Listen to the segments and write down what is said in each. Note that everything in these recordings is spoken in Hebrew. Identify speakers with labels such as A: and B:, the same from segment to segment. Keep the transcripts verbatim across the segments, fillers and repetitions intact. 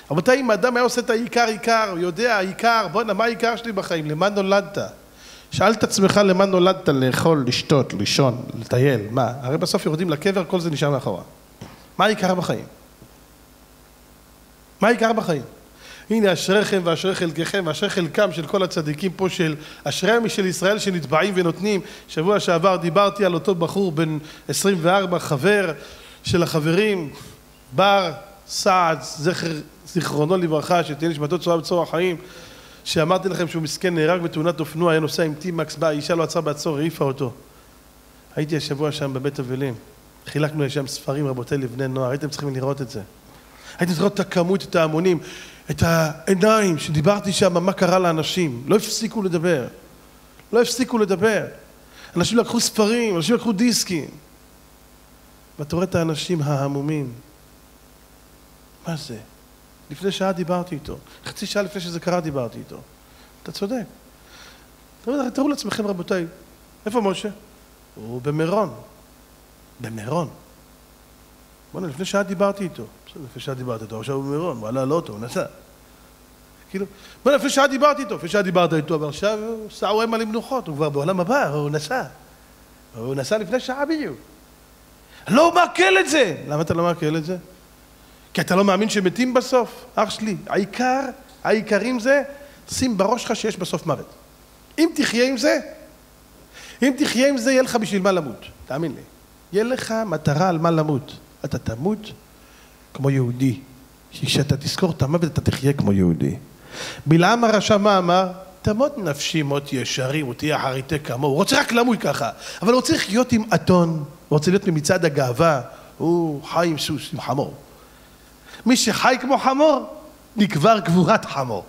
A: רבותיי, אם האדם היה עושה את העיקר עיקר, הוא יודע, העיקר, בוא, מה העיקר שלי בחיים? למה נולדת? שאל את עצמך למה נולדת, לאכול, לשתות, לישון, לטייל, מה? הרי בסוף יורדים לקבר, כל זה נשאר מאחורה. מה העיקר בחיים? מה העיקר בחיים? הנה אשריכם ואשרי חלקכם ואשרי חלקם של כל הצדיקים פה, של אשריהם של ישראל שנתבעים ונותנים. שבוע שעבר דיברתי על אותו בחור בן עשרים וארבע, חבר של החברים, בר סעד, זכר, זיכרונו לברכה, שתהיה נשמתו צורה בצור החיים, שאמרתי לכם שהוא מסכן, נהרג בתאונת אופנוע, היה נוסע עם טי-מקס, בא, האישה לא עצרה בעצור, העיפה אותו. הייתי השבוע שם בבית אבלים, חילקנו שם ספרים רבותיי לבני נוער, הייתם צריכים לראות את זה. הייתם צריכים לראות את הכמות, את ההמונים, את העיניים שדיברתי שם, מה קרה לאנשים. לא הפסיקו לדבר. לא הפסיקו לדבר. אנשים לקחו ספרים, אנשים לקחו דיסקים. ואתה רואה את האנשים ההמומים. מה זה? לפני שעה דיברתי איתו. חצי שעה לפני שזה קרה דיברתי איתו. אתה צודק. תראו לעצמכם רבותיי, איפה משה? הוא במירון. במירון. בוא'נה, לפני שעה דיברתי איתו. לפני שעה דיברתי איתו, עכשיו הוא במירון, הוא עלה על אוטו, הוא נסע. כאילו, בוא'נה, לפני שעה דיברתי איתו, לפני שעה דיברת איתו, אבל עכשיו הוא סעו המה למנוחות, הוא כבר בעולם הבא, הוא נסע. הוא נסע לפני שעה בדיוק. לא מעכל את זה! למה אתה לא מעכל את זה? כי אתה לא מאמין שמתים בסוף? אח שלי, העיקר, העיקרים זה, שים בראש לך שיש בסוף מוות. אם תחיה עם זה, אם תחיה עם זה, יהיה לך בשביל מה למות. תאמין לי. יהיה לך מטרה על מה למות. אתה תמות כמו יהודי. כשאתה תזכור את המוות, אתה תחיה כמו יהודי. בלעם הרשע מה אמר? תמות נפשי מות ישרים, ותהיה אחריתי כמוהו. הוא רוצה רק למות ככה. אבל הוא רוצה לחיות עם אתון. הוא רוצה להיות ממצעד הגאווה. הוא חי עם סוס, עם חמור. מי שחי כמו חמור, נקבר קבורת חמור.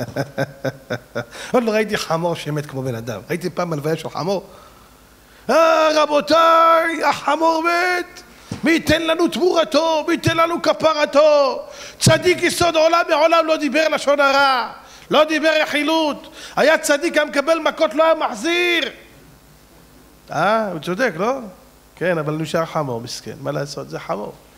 A: עוד לא ראיתי חמור שמת כמו בן אדם. ראיתי פעם מלוויה של חמור. אה, רבותיי, החמור מת. מי ייתן לנו תמורתו, מי ייתן לנו כפרתו. צדיק יסוד עולם מעולם לא דיבר לשון הרע. לא דיבר יחילות. היה צדיק, היה מקבל מכות, לא היה מחזיר. אה, הוא צודק, לא? כן, אבל נשאר חמור, מסכן. מה לעשות? זה חמור.